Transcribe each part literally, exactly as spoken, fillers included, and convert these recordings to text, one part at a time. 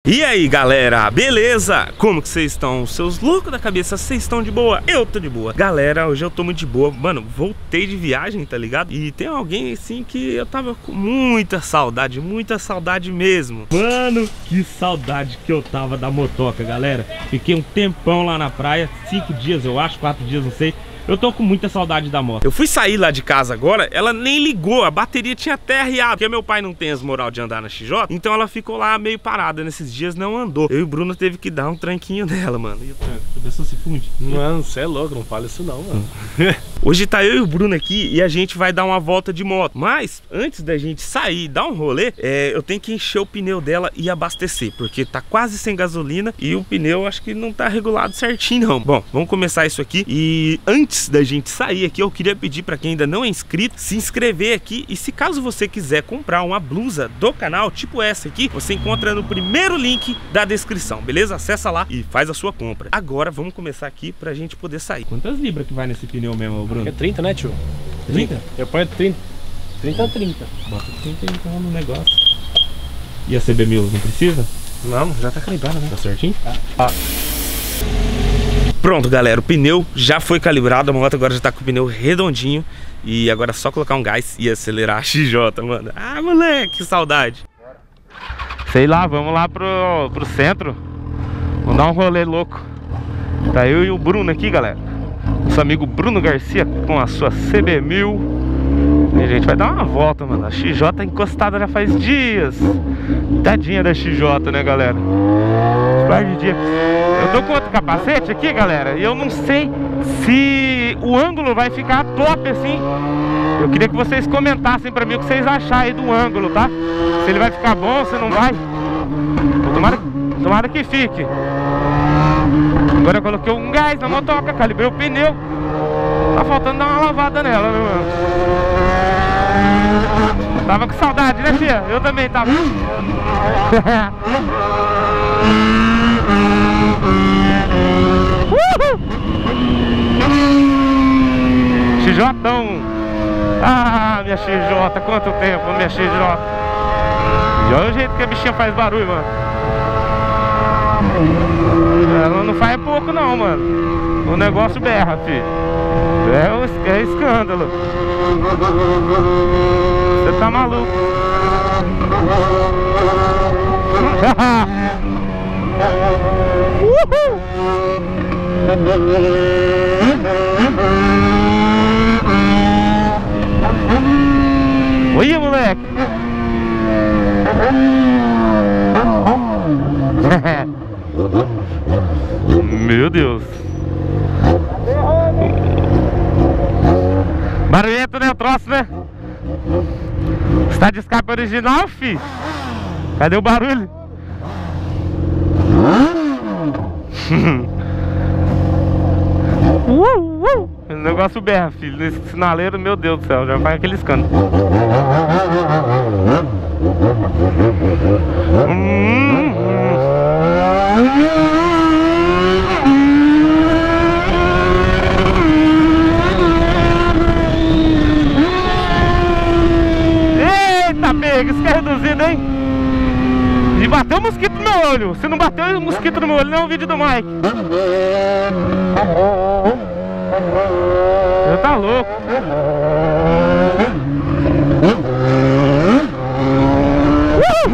E aí galera, beleza? Como que vocês estão? Seus loucos da cabeça, vocês estão de boa? Eu tô de boa. Galera, hoje eu tô muito de boa. Mano, voltei de viagem, tá ligado? E tem alguém assim que eu tava com muita saudade, muita saudade mesmo. Mano, que saudade que eu tava da motoca, galera. Fiquei um tempão lá na praia, cinco dias eu acho, quatro dias, não sei. Eu tô com muita saudade da moto. Eu fui sair lá de casa agora, ela nem ligou, a bateria tinha até arriado. Porque meu pai não tem as moral de andar na X J, então ela ficou lá meio parada. Nesses dias não andou. Eu e o Bruno teve que dar um tranquinho nela, mano. E o tranco? A pessoa se funde? Mano, você é louco, não fala isso não, mano. Hoje tá eu e o Bruno aqui e a gente vai dar uma volta de moto. Mas antes da gente sair e dar um rolê, é, eu tenho que encher o pneu dela e abastecer, porque tá quase sem gasolina e o pneu acho que não tá regulado certinho não. Bom, vamos começar isso aqui. E antes da gente sair aqui, eu queria pedir para quem ainda não é inscrito, se inscrever aqui. E se caso você quiser comprar uma blusa do canal, tipo essa aqui, você encontra no primeiro link da descrição, beleza? Acessa lá e faz a sua compra. Agora vamos começar aqui pra gente poder sair. Quantas libras que vai nesse pneu mesmo, Bruno? É trinta, né, tio? trinta? Eu ponho trinta. trinta a trinta. Bota trinta então no negócio. E a C B mil não precisa? Não, já tá calibrado, né? Tá certinho? Tá. Ah. Pronto, galera, o pneu já foi calibrado, a moto agora já tá com o pneu redondinho. E agora é só colocar um gás e acelerar a X J, mano. Ah, moleque, que saudade. Sei lá, vamos lá pro, pro centro. Vamos dar um rolê louco. Tá eu e o Bruno aqui, galera. Nosso amigo Bruno Garcia com a sua C B mil. E a gente vai dar uma volta, mano. A X J tá encostada já faz dias. Tadinha da X J, né, galera? Par de dia. Eu tô com outro capacete aqui, galera, e eu não sei se o ângulo vai ficar top assim. Eu queria que vocês comentassem pra mim o que vocês acharem aí do ângulo, tá? Se ele vai ficar bom, se não vai. Tomara, tomara que fique. Agora eu coloquei um gás na motoca, calibrei o pneu. Tá faltando dar uma lavada nela, né, mano? Tava com saudade, né, filha? Eu também tava. XJão. Ah, minha X J, quanto tempo, minha X J. E olha o jeito que a bichinha faz barulho, mano. Ela não faz pouco não, mano. O negócio berra, filho. É, um, é escândalo. Você tá maluco. Uhul. Olha, moleque. Meu Deus. Barulhento, né, o troço, né? Está de escape original, fi? Cadê o barulho? uh, uh. O negócio berra, filho. Nesse sinaleiro, meu Deus do céu, já faz aquele escândalo. hum. Eita, pega, isso quer reduzido, hein? E bateu o mosquito no meu olho. Se não bateu o mosquito no meu olho, não é um vídeo do Mike. Você tá louco. Uh!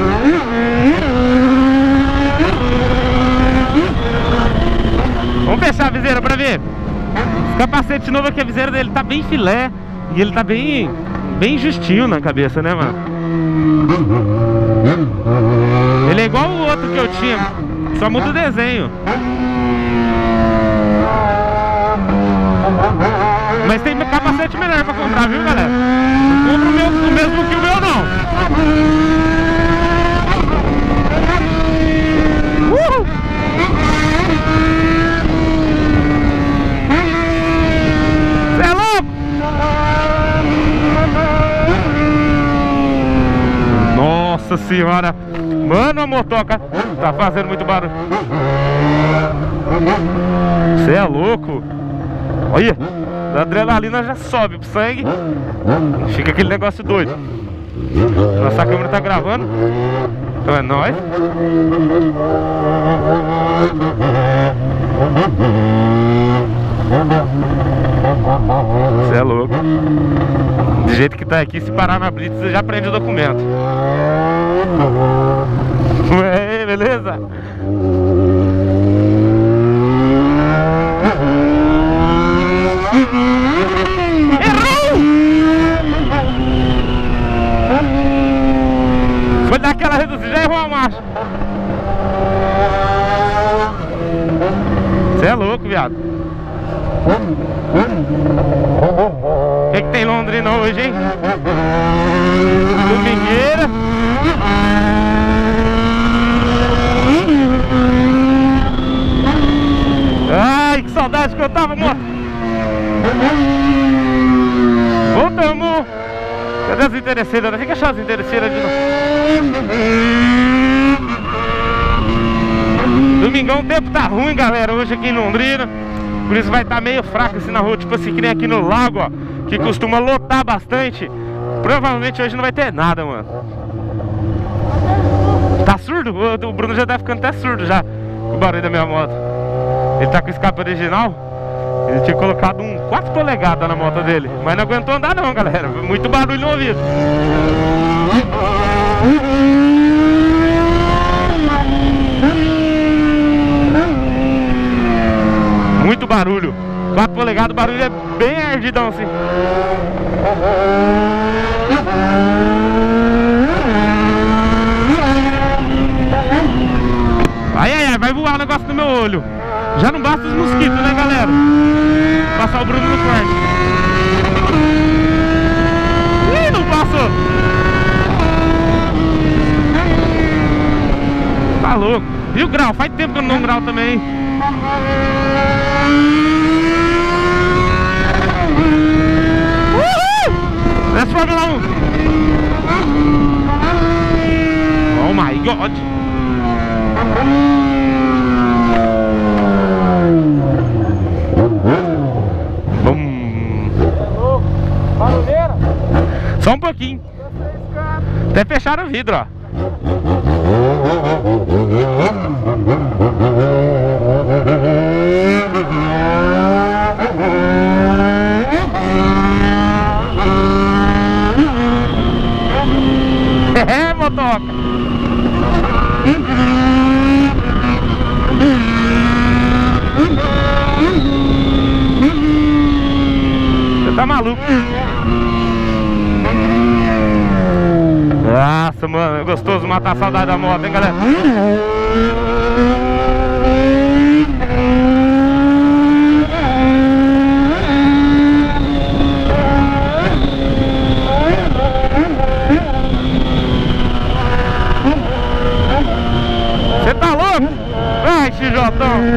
Vamos fechar a viseira pra ver. Esse capacete novo aqui, a viseira dele tá bem filé. E ele tá bem, bem justinho na cabeça, né, mano? Ele é igual o outro que eu tinha, só muda o desenho. Mas tem capacete melhor pra comprar, viu, galera? Não compra o, meu, o mesmo que o meu, não. Uhul. Cê é louco? Nossa senhora. Mano, a motoca tá fazendo muito barulho. Você é louco. Olha, a adrenalina já sobe pro sangue. Fica aquele negócio doido. Nossa câmera tá gravando. Então é nóis. Você é louco. Do jeito que tá aqui, se parar na blitz, você já prende o documento. Ué, beleza? Errou! Foi dar aquela reduzida, já errou a marcha. Você é louco, viado. O que, que tem em Londrina hoje, hein? Domingueira. Ai, que saudade que eu tava, moto. Voltamos. Cadê as interesseiras? Tem que achar as interesseiras de novo. Domingão, o tempo tá ruim, galera, hoje aqui em Londrina. Por isso vai estar tá meio fraco assim na rua, tipo assim, que nem aqui no lago, ó, que costuma lotar bastante. Provavelmente hoje não vai ter nada, mano. Tá surdo? O Bruno já tá ficando até surdo já com o barulho da minha moto. Ele tá com o escape original. Ele tinha colocado um quatro polegadas na moto dele, mas não aguentou andar não, galera. Muito barulho no ouvido. Muito barulho. quatro polegadas, o barulho é bem ardidão assim. Ai, ai, ai, vai voar o negócio no meu olho. Já não basta os mosquitos, né, galera? Vou passar o Bruno no quarto. Ih, não passou. Tá louco. E o grau? Faz tempo que eu não dou um grau também, hein? Uhul! Let's Fórmula um! Oh my God! Bum! Barulheira? Só um pouquinho. Até fecharam o vidro, ó. É, motoca. Você tá maluco? Nossa, mano, é gostoso matar a saudade da moto, hein, galera? Você tá louco? Vai, X J!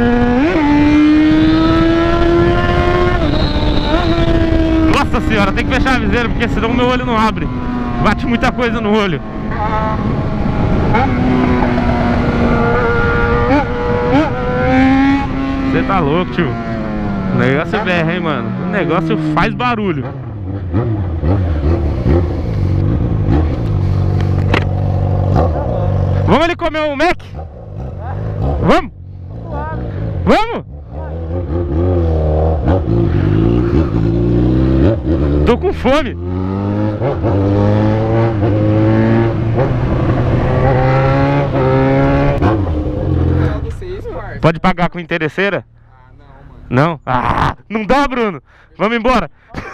Nossa senhora, tem que fechar a viseira, porque senão o meu olho não abre. Bate muita coisa no olho. Você tá louco, tio. O negócio berra, hein, mano. O negócio faz barulho. Vamos ali comer um Mac? Vamos? Vamos? Tô com fome. Pode pagar com interesseira? Ah, não, mano. Não? Ah, não dá, Bruno. Vamos embora.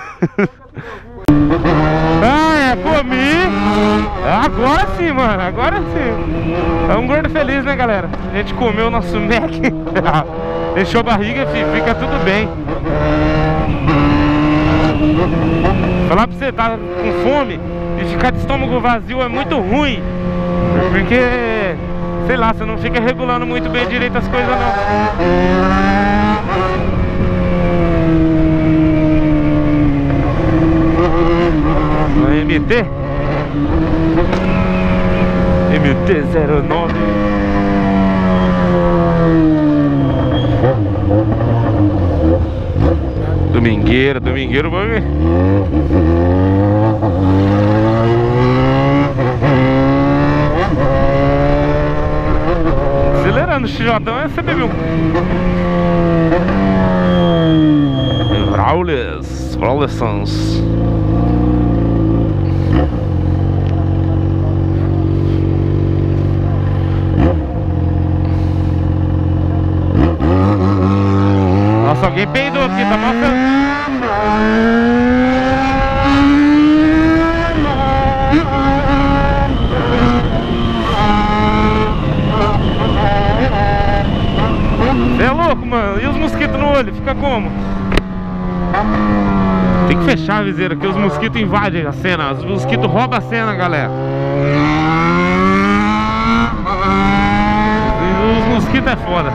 Ah, é, comi. Agora sim, mano. Agora sim. É um gordo feliz, né, galera? A gente comeu o nosso Mac. Deixou a barriga, filho. Fica tudo bem. Falar pra você, tá com fome e ficar de estômago vazio é muito ruim. Porque, sei lá, você não fica regulando muito bem direito as coisas, não. No M T M T zero nove. Domingueira, domingueira, vamos ver. acelerando, X J. Você bebeu. Raules, Raulesons. Nossa, alguém peidou aqui, tá mostrando. Você é louco, mano. E os mosquitos no olho? Fica como? Tem que fechar a viseira, que os mosquitos invadem a cena. Os mosquitos roubam a cena, galera. Os mosquitos é foda.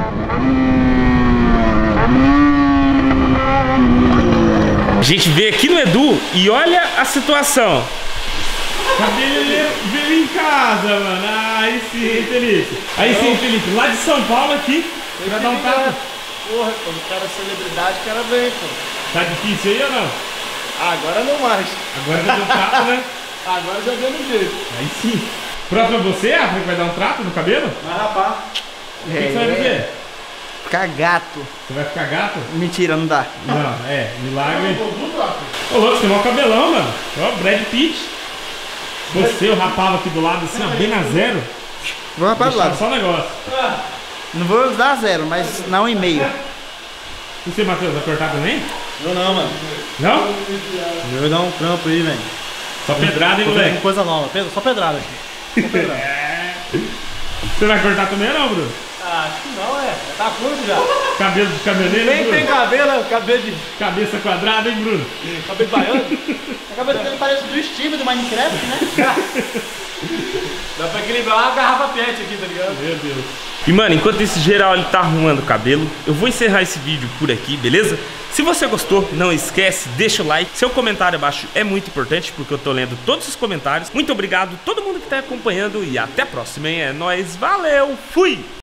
A gente veio aqui no Edu e olha a situação. Cadê ele? Veio em casa, mano. Aí sim, Felipe. Aí sim, Felipe. Lá de São Paulo aqui. Ele vai dar um tapa. Porra, quando o cara é celebridade, o cara vem, pô. Tá difícil aí ou não? Ah, agora não mais. Agora já deu um trato, né? Agora já deu no jeito. Aí sim. Próximo é você, Rafa, que vai dar um trato no cabelo? Mas rapaz. O que, que você vai dizer? Ficar gato. Você vai ficar gato? Mentira, não dá. Não, é, milagre. Ô, louco, você tem um cabelão, mano. Ó, Brad Pitt. Você, eu rapava aqui do lado assim, ó, bem na zero. Vou rapar do lado. Só um negócio. Não vou dar zero, mas não em meio. E você, Matheus, vai cortar também? Eu não, mano. Não? Eu vou dar um trampo aí, velho. Só pedrada, hein, moleque? Coisa nova, só pedrada aqui. Só pedrada. Você vai cortar também ou não, Bruno? Ah, acho que não, é. Já tá curto já. Cabelo de caminhoneiro, Nem Bruno? tem cabelo, cabelo de... Cabeça quadrada, hein, Bruno? Cabelo de baiano. A cabelo dele parece do Steve do Minecraft, né? Dá pra equilibrar uma garrafa pet aqui, tá ligado? Meu Deus. E, mano, enquanto esse geral ele tá arrumando o cabelo, eu vou encerrar esse vídeo por aqui, beleza? Se você gostou, não esquece, deixa o like. Seu comentário abaixo é muito importante, porque eu tô lendo todos os comentários. Muito obrigado a todo mundo que tá acompanhando e até a próxima, hein? É nóis, valeu, fui!